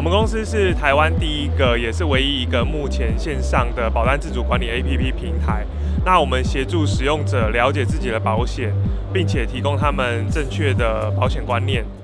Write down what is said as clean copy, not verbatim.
们公司是台湾第一个，也是唯一一个目前线上的保单自主管理 APP 平台。那我们协助使用者了解自己的保险，并且提供他们正确的保险观念。